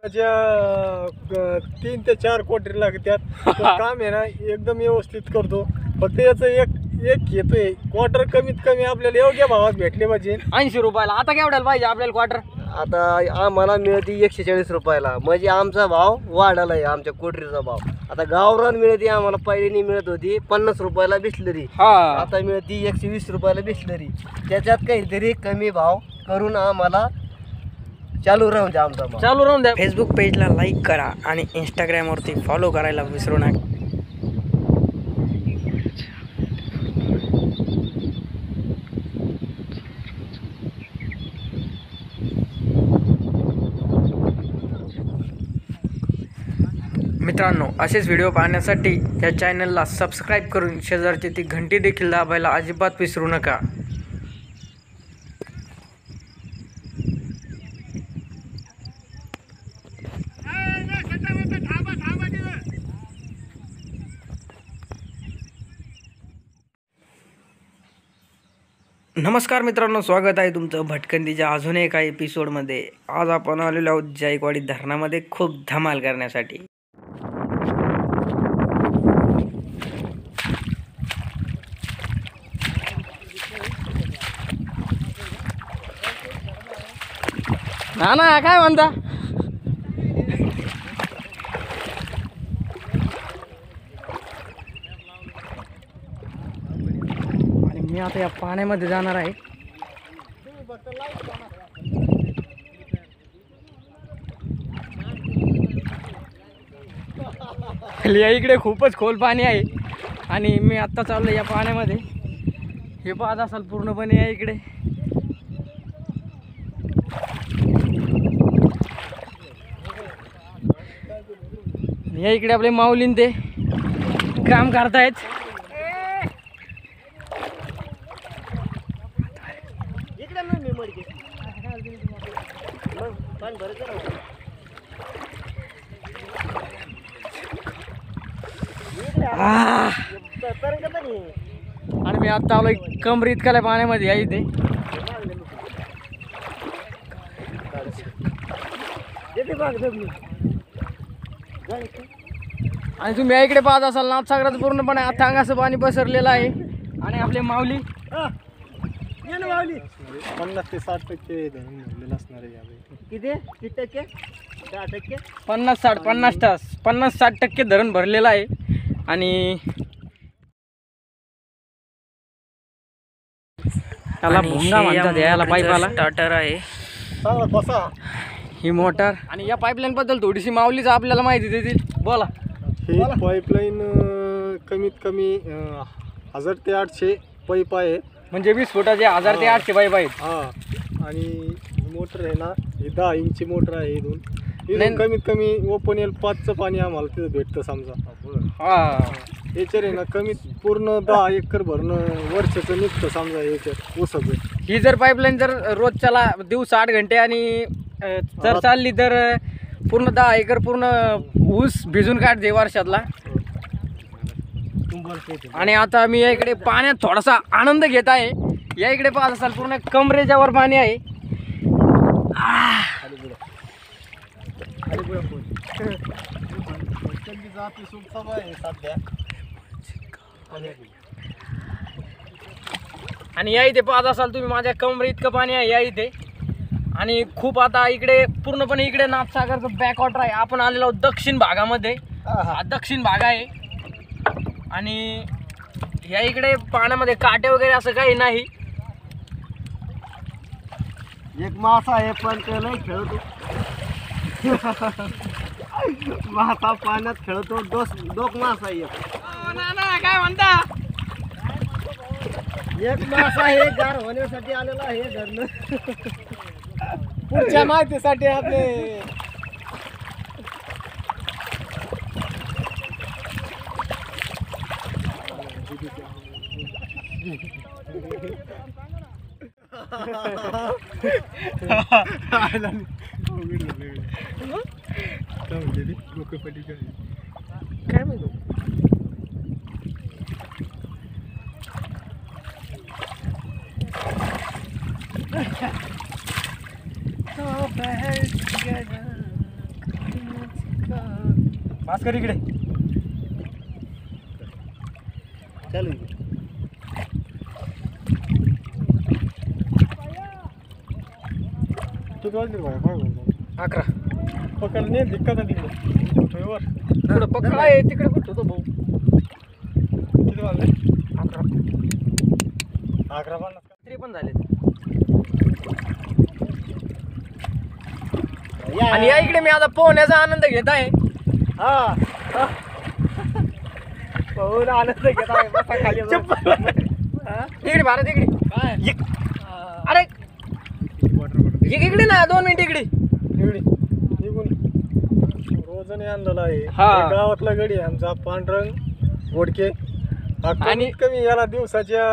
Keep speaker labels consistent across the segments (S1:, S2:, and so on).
S1: 3 ते 4 कोटी लागतात. काम आहे ना एकदम व्यवस्थित करतो. फक्त याचं एक येतोय क्वार्टर कमीत कमी आपल्याला योग्य भावात भेटले पाहिजे.
S2: 80 रुपयाला. आता केवढ्याला पाहिजे आपल्याला क्वार्टर?
S3: आता आम्हाला मिळते 140 रुपयाला. म्हणजे आमचा भाव वाढायला आहे, आमच्या कोटरीचा भाव. आता गावरान मिळते आम्हाला, पहिली मिळत होती 50 रुपयाला बिस्लरी, आता मिळते 120 रुपयाला बिस्लरी. त्याच्यात काहीतरी कमी भाव करून आम्हाला चालू राहून द्या, आमचा भाव
S2: चालू राहून द्या.
S4: फेसबुक पेजला लाईक करा आणि इंस्टाग्रामवरती फॉलो करायला विसरू नका. मित्रांनो, असेच व्हिडिओ पाहण्यासाठी या चॅनलला सबस्क्राईब करून शेजारची ती घंटी देखील दाबायला अजिबात विसरू नका. नमस्कार मित्रांनो, स्वागत आहे तुमचं भटकंतीच्या अजून एका एपिसोडमध्ये. आज आपण आलेलो आहोत जायकवाडी धरणामध्ये खूप धमाल करण्यासाठी.
S2: ना काय म्हणता? आणि मी आता या पाण्यामध्ये जाणार आहे. या इकडे खूपच खोल पाणी आहे आणि मी आत्ता चाललो या पाण्यामध्ये. हे पाहत असाल पूर्णपणे या इकडे. या इकडे आपले माऊलीन ते काम करतायत. आणि मी आता आलोय कमरी इतकाला पाण्यामध्ये या इथे. आणि तुम्ही या इकडे पाहत असाल नाथसागराचं पूर्णपणे अथांगाचं पाणी पसरलेलं आहे. आणि आपले माऊली
S1: 50 ते 60% धरण भरलेलं असणार आहे.
S3: किती टक्के? 10%?
S2: 50-60% धरण भरलेलं आहे. आणि त्याला भोंगा म्हणतात, याला पाईपाला
S4: स्टार्टर आहे.
S1: चांगला कसा
S2: ही मोटर. आणि या पाईपलाईन बद्दल थोडीशी माऊलीच आपल्याला माहिती देतील. बोला.
S1: ही पाईपलाईन कमीत कमी 1000 ते 800 पाईप आहे.
S2: म्हणजे 20 फुटाचे 1000 ते 800 पाईप आहेत.
S1: हा. आणि मोटर आहे ना, ही 10 इंची मोटर आहे. इथून कमीत कमी ओपन एल 5चं पाणी आम्हाला तिथं भेटतं समजा. याच्यावर आहे ना कमीत पूर्ण 10 एकर भरणं वर्षाचं निघतं समजा याच्यात ऊसाचं.
S2: ही जर पाईपलाईन जर रोजच्याला दिवस 8 घंटे आणि जर चालली तर पूर्ण 10 एकर पूर्ण ऊस भिजून काढते वर्षातला. आणि आता मी या इकडे पाण्यात थोडासा आनंद घेत आहे. या इकडे पाहत असाल पूर्ण कमरेच्या वर पाणी आहे. आणि या इथे पाहत असाल तुम्ही माझ्या कमरे इतकं पाणी आहे या इथे. आणि खूप आता इकडे पूर्णपणे इकडे नाथसागरचं बॅकवॉटर आहे. आपण आलेलो आहोत दक्षिण भागामध्ये. हा दक्षिण भाग आहे. आणि या इकडे पाण्यामध्ये काटे वगैरे असं काही नाही.
S3: एक मासा आहे पण ते नाही खेळतो. मासा पाण्यात खेळतो. डोक मासा आहे.
S2: काय म्हणता?
S3: एक मासा हे गार होण्यासाठी आलेला आहे धरण.
S1: पुढच्या माहितीसाठी आपले
S2: काय म्हणतो? भास्कर इकडे
S3: चालू
S1: किती वाजले बाय काय बोलतो
S2: 11
S1: पकड नाही दिक्कत आहे तिकडे वर
S2: पुढं पकड आहे तिकडे कुठं होतो भाऊ
S1: किती वाजले
S2: 11
S1: 11:50
S2: तरी पण झाले आणि या इकडे मी आता पोहण्याचा आनंद घेत आहे
S3: हा पाहून आनंद घेत आहे बसा खाली
S2: इकडे भारत इकडे अरे इकडे ना 2 मिनिट इकडे
S1: एवढी निघून रोजने आणलेला आहे
S2: हा.
S1: हे गावातला गडी आहे आमचा पांढरंग घोडके हा
S2: आणि-
S1: कमीत कमी याला दिवसाच्या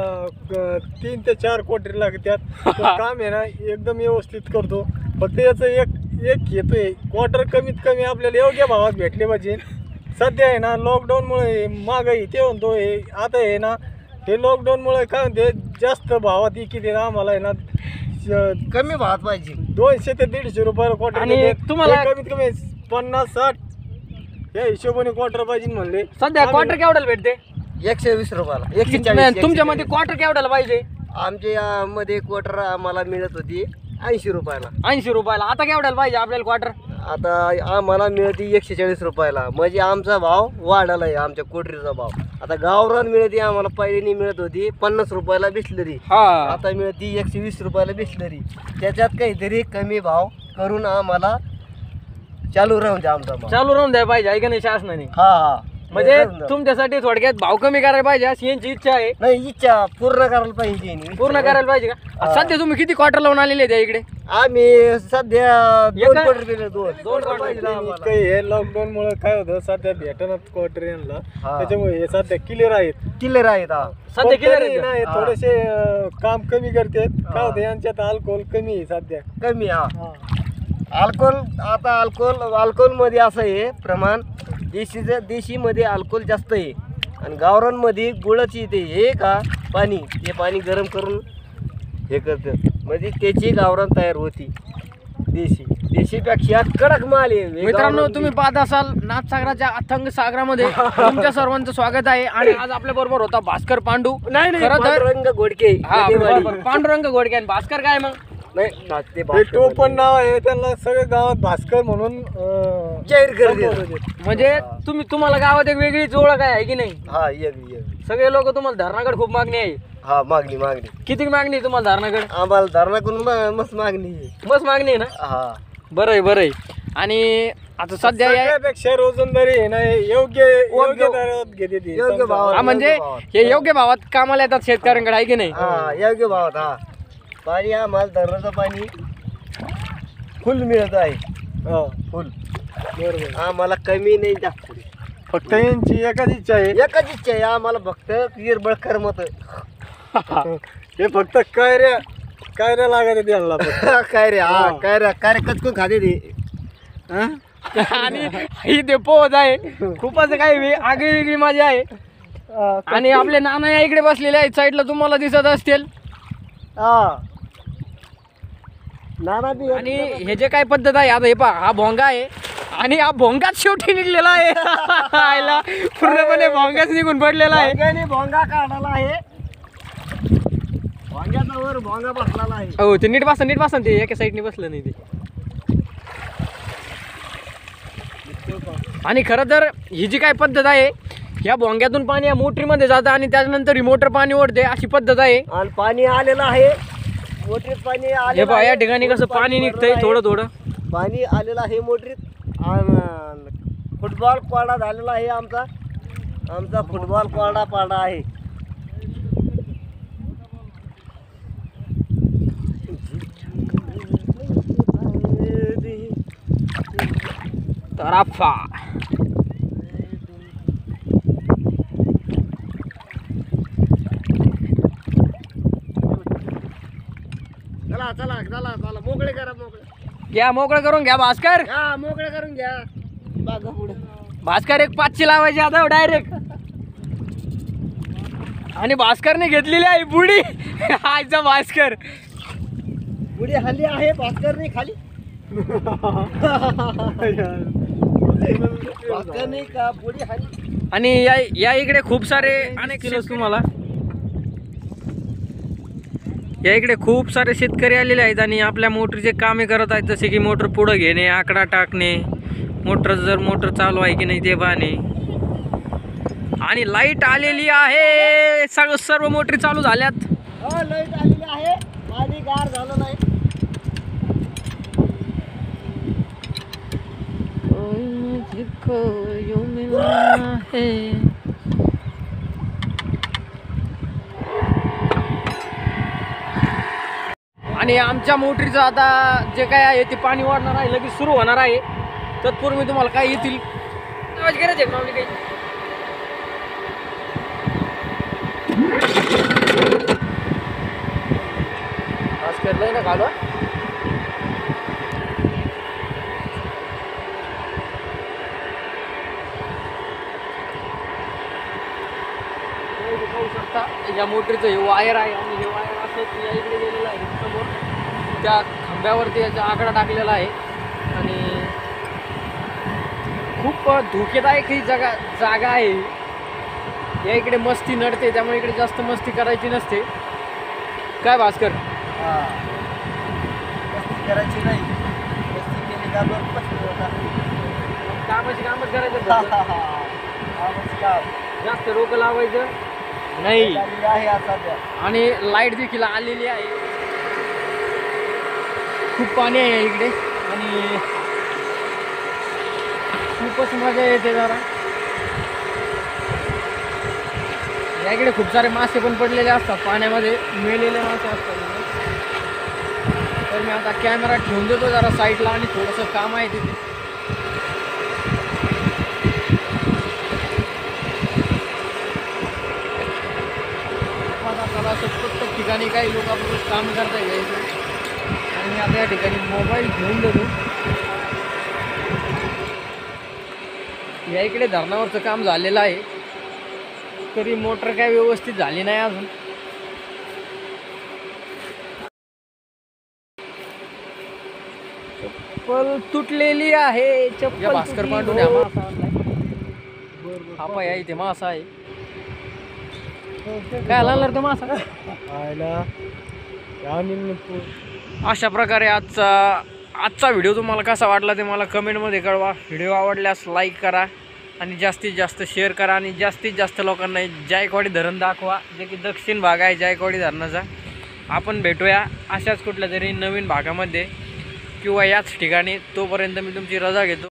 S1: 3 ते 4 कोटी लागतात तो काम आहे ना एकदम व्यवस्थित करतो फक्त याचं एक येतोय क्वार्टर कमीत कमी आपल्याला योग्य भावात भेटले पाहिजे सध्या आहे ना लॉकडाऊनमुळे महागाई ते म्हणतो हे आता आहे ना हे लॉकडाऊनमुळे काय म्हणते जास्त भावात किती आम्हाला आहे ना
S3: कमी भात पाहिजे
S1: 200 ते 150 रुपयाला क्वार्टर
S2: आणि
S1: देतात.
S2: तुम्हाला-
S1: हे कमीत कमी 50-60 या हिशोबाने क्वार्टर पाहिजे म्हणले
S2: सध्या क्वार्टर केवढ्याला भेटते
S3: 120 रुपयाला 140
S2: तुमच्या मध्ये क्वार्टर केवढ्याला पाहिजे
S3: आमच्या मध्ये क्वार्टर आम्हाला मिळत होती 80 रुपयाला
S2: 80 रुपयाला आता केवढ्याला पाहिजे आपल्याला क्वार्टर
S3: आता आम्हाला मिळते 140 रुपयाला म्हणजे आमचा भाव वाढाला आहे आमच्या कोटरीचा भाव आता गावरान मिळते आम्हाला पहिली मिळत होती 50 रुपयाला बिस्लरी
S2: हा
S3: आता मिळते 120 रुपयाला बिस्लरी त्याच्यात काहीतरी कमी भाव करून आम्हाला चालू राहून द्या आमचा भाव
S2: चालू राहून द्यायला पाहिजे आहे का नाही शासनाने
S3: हा हा
S2: म्हणजे
S3: राहून द्या.
S2: तुमच्यासाठी थोडक्यात भाव कमी करायला पाहिजे अशी यांची इच्छा आहे
S3: नाही इच्छा पूर्ण करायला पाहिजे यांनी.
S2: पूर्ण करायला पाहिजे का
S3: हा.
S2: सध्या तुम्ही किती क्वार्टर लावून आलेले त्या इकडे
S3: आम्ही सध्या
S2: एका-
S3: 2 कोटी दिले दोन
S2: quarter
S3: पाहिजे ना आम्हाला.
S1: काही हे लॉकडाऊन मुळे काय होतं सध्या भेटणार क्वार्टर यांना
S3: हा.
S1: त्याच्यामुळे हे सध्या क्लिअर आहेत
S3: किल्लर आहेत हा
S2: सध्या
S1: पण
S2: किती
S1: तरी ना हे
S3: हा.
S1: थोडेसे काम कमी करतात काय
S3: हा.
S1: होतं यांच्यात अल्कोहोल कमी आहे सध्या
S3: कमी हा अल्कोहोल आता अल्कोहोल मध्ये असं आहे प्रमाण देशी मध्ये अल्कोहोल जास्त आहे आणि गावरांमध्ये गुळाची ते हे का पाणी ते पाणी गरम करून हे करतात म्हणजे त्याची गावरान तयार होती देशीपेक्षा कडक माल आहे हे
S2: मित्रांनो
S3: गावरान
S2: तुम्ही पाहत असाल नाथसागराच्या अथंग सागरामध्ये तुमच्या सर्वांचं स्वागत आहे आणि आज आपल्या बरोबर होता भास्कर पांडू
S3: नाही नाही
S2: खरं तर
S3: रंग घोडके
S2: हा
S3: गदेवाडी.
S2: बरोबर. पांडुरंग घोडके आणि भास्कर काय मग
S3: नाही ना, ते
S1: हे
S3: भास्कर
S1: टोपण नाव आहे त्यांना सगळे गावात भास्कर म्हणून
S3: जाहीर करते.
S1: संबोधतात.
S2: म्हणजे तुम्हाला गावात एक वेगळीच ओळख आहे की नाही
S3: हा ये
S2: सगळे लोक तुम्हाला धरणाकडे खूप मागणी आहे
S3: हा मागणी
S2: किती मागणी आहे तुम्हाला धरणाकडे
S3: आम्हाला धरणाकडून मस्त मागणी आहे
S2: बस मागणी आहे ना
S3: हा
S2: बरं आहे आणि आता सध्या
S1: सगळ्यापेक्षा रोजंदारी आहे ना हे योग्य दरात घेते ती.
S3: योग्य
S1: समजा.
S3: भावात.
S2: हा म्हणजे
S3: योग्य भावात.
S2: हे योग्य भावात कामाला येतात शेतकऱ्यांकडे आहे की नाही
S3: हा योग्य भावात हा पाणी आम्हाला धरणाचं पाणी फुल मिळत आहे
S1: हा,
S3: फुल
S1: बरोबर
S3: आम्हाला कमी नाही जास्त
S1: फक्त यांची एकच इच्छा आहे
S3: एकच इच्छा आहे आम्हाला फक्त निर्बळ करमत
S1: हे फक्त कायऱ्या लागत त्यांना फक्त.
S3: काय रे हा काय रे कचकून खाते ते हा?
S2: आणि ही ते पोहत आहे खूपच काही आगळी वेगळी मजा आहे आणि आपले नाना या इकडे बसलेले आहेत साईडला तुम्हाला दिसत असतील
S3: हा नाना बी
S2: आणि हे जे काय पद्धत आहे आता हे पहा हा भोंगा आहे आणि हा भोंगाच शेवटी निघलेला आहे आयला पूर्णपणे भोंगाच निघून पडलेला आहे
S3: भोंग्याने भोंगा काढायला आहे भोंग्याचा वर भोंगा बसलेला आहे
S2: हो ते नीट बसा ते एका साईडने बसलं नाही ते आणि खरं तर ही जी काय पद्धत आहे या भोंग्यातून पाणी या मोटरीमध्ये जातं आणि त्याच्यानंतर ही मोटर पाणी ओढते अशी पद्धत आहे
S3: आणि पाणी आलेलं आहे मोटरीत पाणी
S2: हे
S3: आलेलं
S2: पहा या
S3: आहे.
S2: ठिकाणी कसं पाणी निघतंय थोडं
S3: पाणी आलेलं आहे मोटरीत आणि फुटबॉल पाडा झालेला आहे आमचा फुटबॉल पाडा आहे
S2: तराफा
S3: चला मोकळे करा
S2: घ्या मोकळं करून घ्या भास्कर
S3: हा मोकळे करून घ्या बागा पुढे
S2: भास्कर एक 5ची लावायची आता डायरेक्ट आणि भास्करने घेतलेली आहे बुडी आजचा भास्कर
S3: पुढे हल्ली आहे भास्कर नाही खाली नाही का पुढे हानी.
S2: आणि या इकडे खूप सारे अनेक तुम्हाला या इकडे खूप सारे शेतकरी आलेले आहेत आणि आपल्या मोटरचे कामे करत आहेत, जसे की मोटर पुढं घेणे, आकडा टाकणे, मोटर चालू आहे की नाही ते पाहणे. आणि लाईट आलेली आहे, सर्व मोटरी चालू झाल्यात.
S3: लाईट आलेली आहे, पाणी गार झालं नाही.
S2: आणि आमच्या मोटरीचं आता जे काय आहे ते पाणी वाढणार आहे, लगेच सुरू होणार आहे. तत्पूर्वी तुम्हाला काय येतील गरज आहे माऊली काही आज करलंय ना घालवा. पाहू शकता या मोटरीचं हे वायर आहे आणि हे वायर असं या इकडे गेलेलं आहे समोर त्या खांब्यावरती याचा आकडा टाकलेला आहे. आणि खूप धोकेदायक ही जागा आहे. या इकडे मस्ती नडते, त्यामुळे इकडे जास्त मस्ती करायची नसते. काय भास्कर?
S3: मस्ती करायची नाही, मस्ती केली का लोक पसंत होतात.
S2: कामच करायचं, जास्त डोकं लावायचं नाही.
S3: आहे आता सध्या.
S2: आणि लाईट देखील आलेली आहे. खूप पाणी आहे इकडे आणि खूपच मजा येते जरा. या इकडे खूप सारे मासे पण पडलेले असतात पाण्यामध्ये, मेलेले मासे असतात इकडे. तर मी आता कॅमेरा ठेवून देतो जरा साईडला आणि थोडंसं काम आहे तिथे. प्रत्येक ठिकाणी काही लोक आपलं काम करता यायचं आणि मी आता या ठिकाणी मोबाईल घेऊन देतो. या इकडे धरणावरचं काम झालेलं आहे, तरी मोटर काय व्यवस्थित झाली नाही अजून. चप्पल तुटलेली आहे. चप्पल भास्कर पांडून हा पाय इथे मासा आहे. काय लागणार तो मासा? अशा प्रकारे आजचा व्हिडिओ तुम्हाला कसा वाटला ते मला कमेंटमध्ये कळवा. व्हिडिओ आवडल्यास लाईक करा आणि जास्तीत जास्त शेअर करा आणि जास्तीत जास्त लोकांना जायकवाडी धरण दाखवा, जे की दक्षिण भाग आहे जायकवाडी धरणाचा. आपण भेटूया अशाच कुठल्या तरी नवीन भागामध्ये किंवा याच ठिकाणी. तोपर्यंत मी तुमची रजा घेतो.